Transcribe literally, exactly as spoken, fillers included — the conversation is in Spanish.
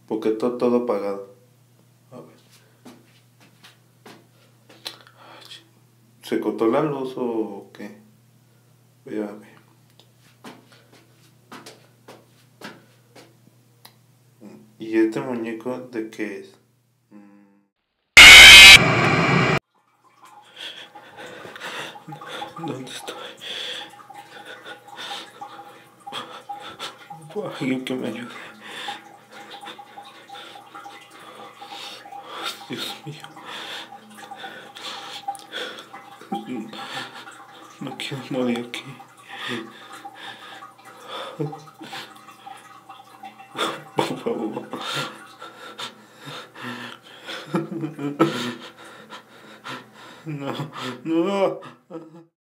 Porque está todo apagado. A ver. ¿Se cortó la luz o qué? Voy a ver. ¿Y este muñeco de qué es? ¿Dónde estoy? Alguien que me ayude. Dios mío. No quiero morir aquí. Por favor. No, no.